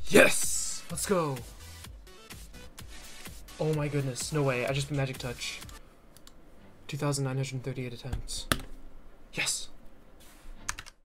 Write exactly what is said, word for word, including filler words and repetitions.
Yes! Let's go! Oh my goodness, no way, I just magic touch. two thousand nine hundred thirty-eight attempts. Yes!